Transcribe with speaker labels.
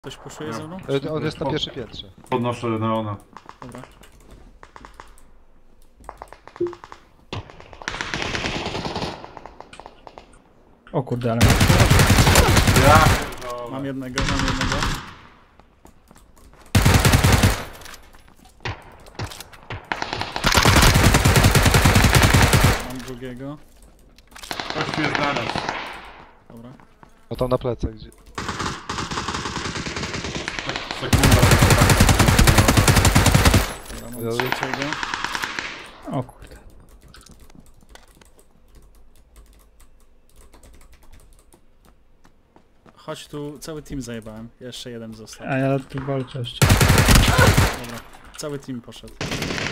Speaker 1: Ktoś puszuje ze mną?
Speaker 2: On jest na pierwszym piętrze.
Speaker 3: Podnoszę neona.
Speaker 1: Dobra.
Speaker 4: O kurde, ale...
Speaker 3: Ja
Speaker 1: Mam jednego, mam jednego. Mam drugiego.
Speaker 3: Kościół jest na nas.
Speaker 1: Dobra.
Speaker 2: No tam na plecach gdzie.
Speaker 3: Sekunda.
Speaker 1: Dobra, mam trzeciego.
Speaker 4: O kurde.
Speaker 1: Chodź tu, cały team zajebałem. Jeszcze jeden został.
Speaker 4: A ja tu walczę jeszcze.
Speaker 1: Dobra. Cały team poszedł.